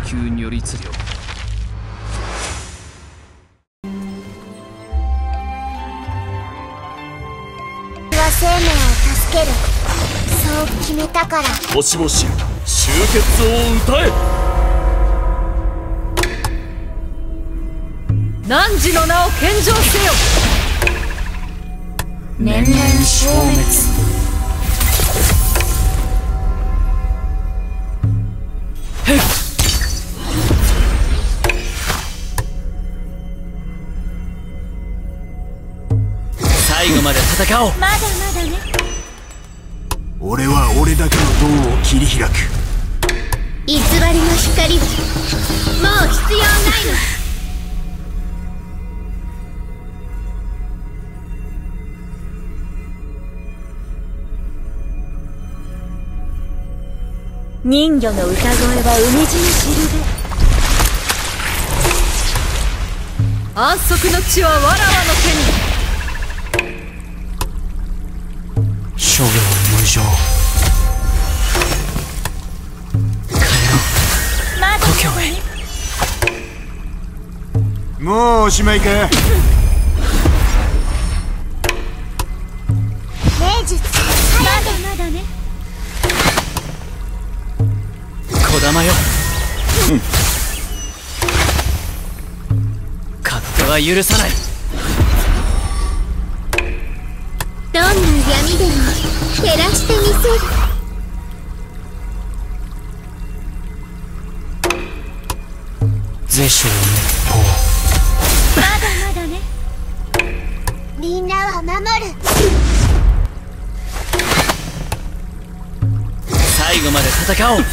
球如律令。 生命を助ける、そう決めたから。 星々終結を歌え。 汝の名を献上せよ。 年々消滅。 最後まで戦おう。 まだまだね。 俺は俺だけの道を切り開く。 偽りの光はもう必要ないの。人魚の歌声は海地に知るべ。 安息の地はわらわの手に。 諸行無常。帰ろう。 まだ故郷へ。 もうおしまいか。 名術。まだまだね。 児玉よ。勝手は許さない。 どんな闇でも照らしてみせる。 是正滅法。 まだまだね。みんなは守る。 最後まで戦おう。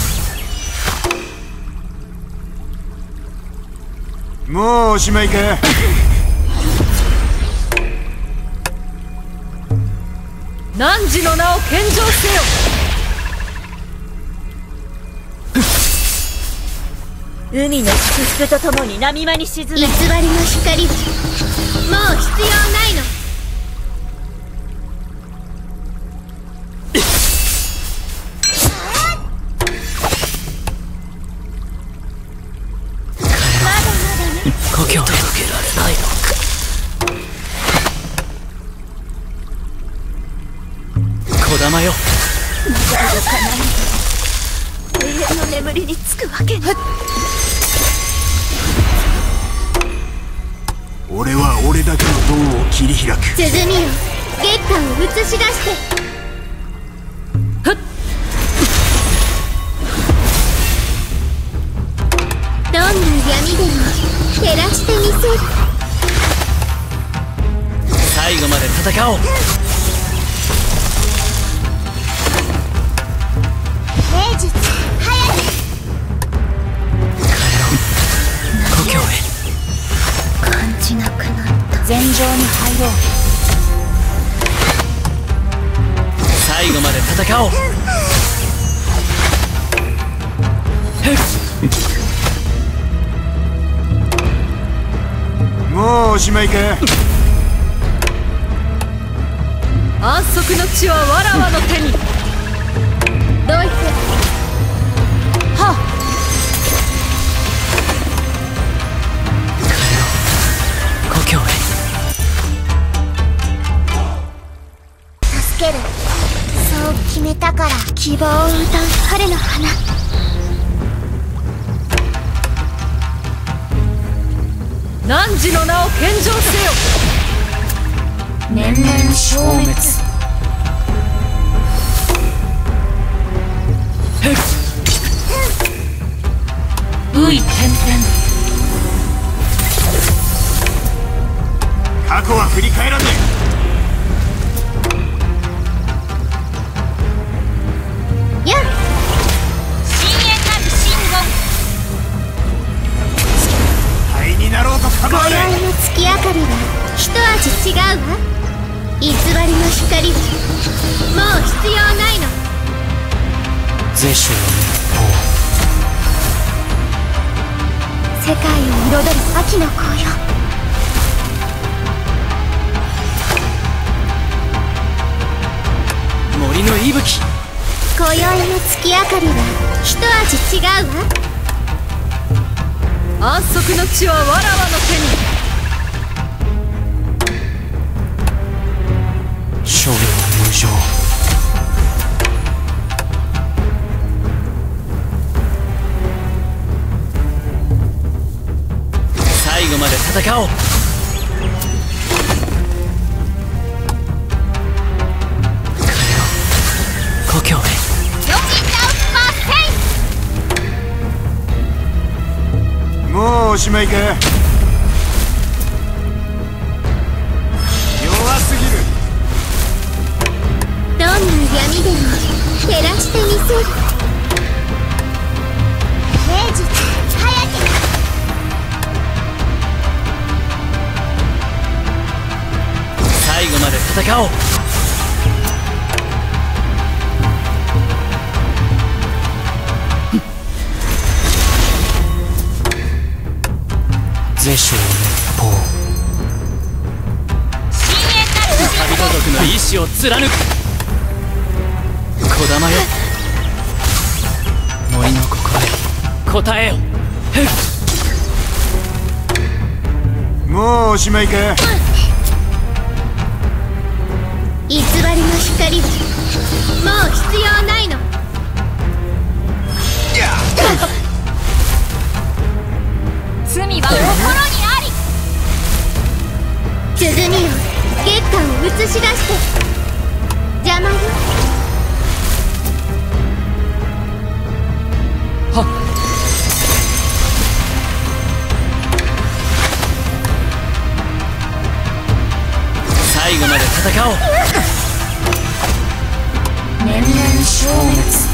もうおしまいか。 汝の名を献上せよ。 海の祝福とともに波間に沈め。偽りの光はもう必要ないの。まだまだね。 故郷へ。届けられないのか。児玉よ。 届かないで永遠の眠りにつくわけに。 俺は俺だけの道を切り開く。 鼓よ、月下を映し出して。どんな闇でも照らしてみせる。 最後まで戦おう。 名術早く。 帰ろう。故郷へ。 感じなくなった。禅場に入ろう。 最後まで戦おう。 もうおしまいか。 安息の地はわらわの手に。 どいて。はっ。 帰ろう。故郷へ。 助ける、そう決めたから。希望を歌う彼の花。 汝の名を献上せよ。 年々消滅。 ういてんてん。 過去は振り返らねやっ。深淵なる真え。灰になろうと構わない。 今宵の月明かりは一味違うわ。偽りの光はもう必要ないの。 是正滅法。 世界を彩る秋の紅葉。 森の息吹。 今宵の月明かりは一味違うわ。 安息の地はわらわの手に。 諸行無常。最後まで戦おう。故郷へ。 もうおしまいか。弱すぎる。 どんな闇でも照らしてみせる。平日早け。 最後まで戦おう。是将滅法。神家族の意志を貫く。児玉よ、森の心へ答えよ。 もうおしまいか。 偽りの光はもう必要ないの。 罪は心にあり。 鼓よ、月下を映し出して邪魔よ。 はっ。最後まで戦おう。 年々消滅。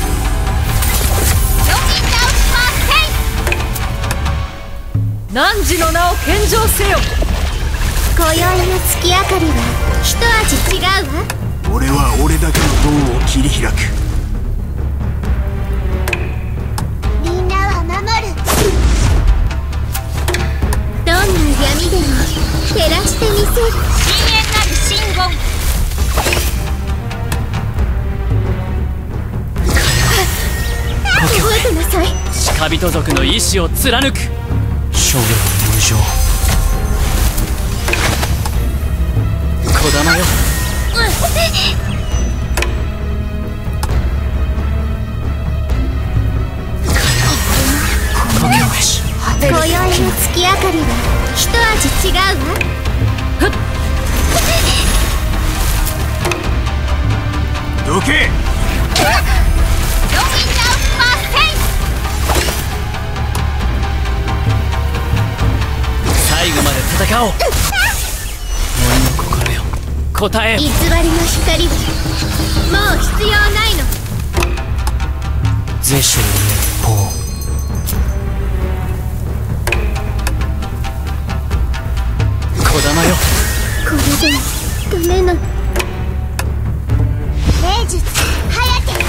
汝の名を献上せよ。 今宵の月明かりは一味違うわ。 俺は俺だけの道を切り開く。 みんなは守る。どんな闇でも照らしてみせる。深淵なる真言。覚えてなさい。 鹿人族の意志を貫く。諸行無常。児玉よ、故郷へ。 今宵の月明かりは一味違うわ。 どけ。 最後まで戦おう。森の心よ、答えよ。 偽りの光はもう必要ないの。 是将滅法。児玉よ、 これでダメなの。霊術早け。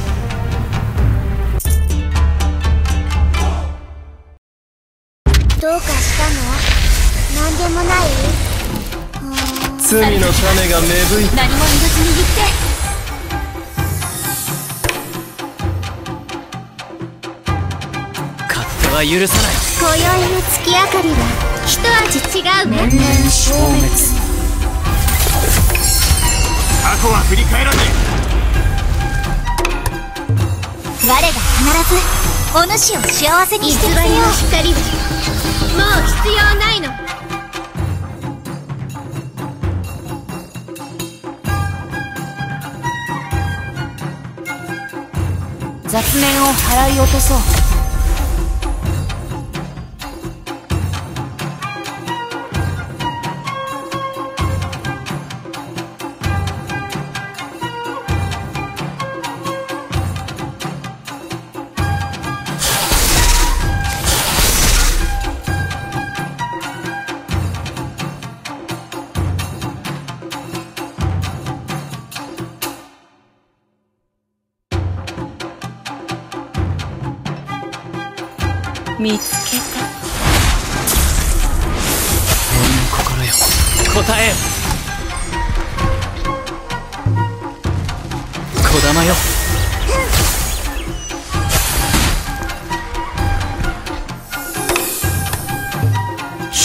どうかしたの？なんでもない？ 罪の種が芽吹いた。 何も言わずに言って。 勝手は許さない。 今宵の月明かりは一味違うわ。 年々消滅。 過去は振り返らね我が必ずお主を幸せにしてみせよう。偽りの光はもう必要ないの。 雑念を払い落とそう。見つけた。 森の心よ、答えよ。児玉よ、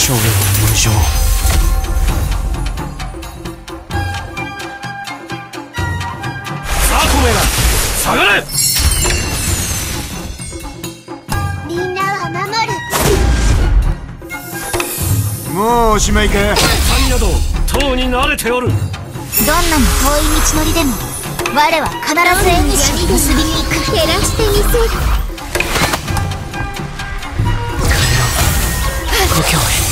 所領無常。 ザコめが下がれ。 みんなは守る。 もうおしまいか。 民など党に慣れておる。 どんなに遠い道のりでも我は必ず縁を結びに行く。照らしてみせる。 故郷へ。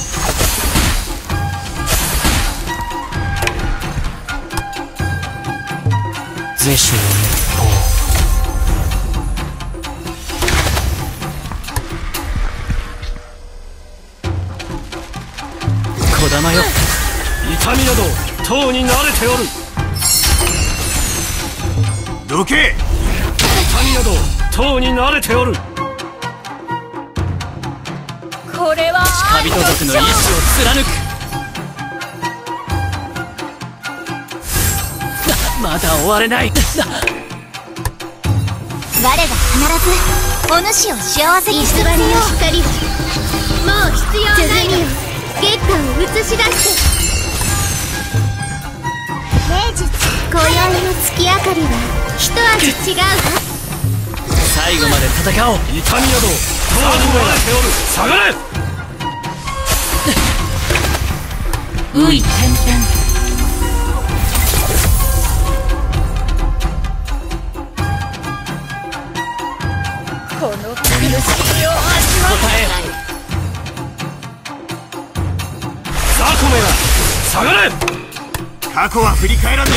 是所滅法。児玉よ、痛みなど党に慣れておる。 どけ。 痛みなど党に慣れておる。 これは旅人族の意志を貫く。まだ終われない。 我が必ずお主を幸せにしてみせよう。光もう必要ないの。月下を映し出して。名術今宵の月明かりは一味違うわ。 最後まで戦おう。痛みなど党に慣れておる。下がれ。ういてんてん。 この苦しみを味わ答え。ザコめが下がれ。 過去は振り返らね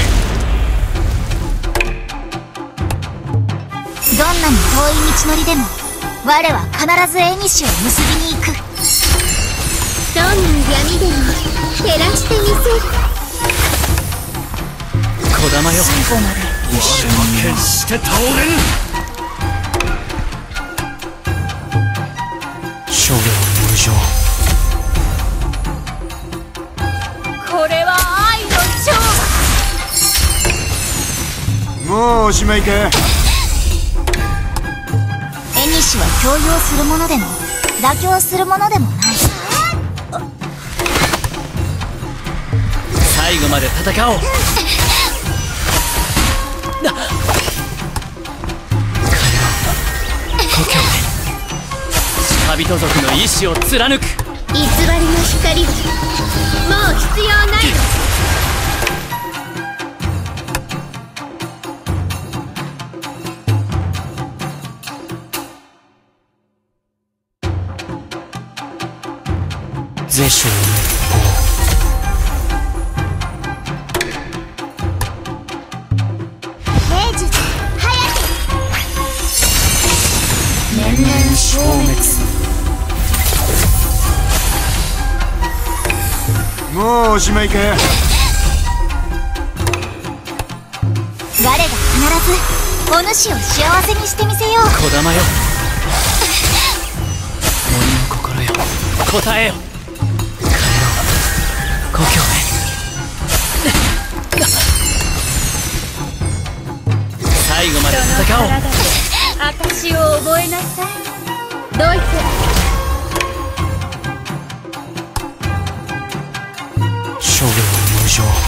どんなに遠い道のりでも我は必ず縁を結びに行く。どんな闇でも照らしてみせる。 児玉よ、 最後まで一瞬に決して倒れぬ。所領無常。 これは愛の勝負。 え。もうおしまいか。 縁は強要するものでも妥協するものでもない。 最後まで戦おう。故郷へ。旅人族の意志を貫く。 偽りの光はもう必要ないの。 是所滅法。 名術早く。 年々消滅。 もうおしまいか。 我が必ずお主を幸せにしてみせよう。 児玉よ、森の心よ、答えよ。帰ろう、故郷へ。最後まで戦おう。 私を覚えなさい。 どいて。 所領無常。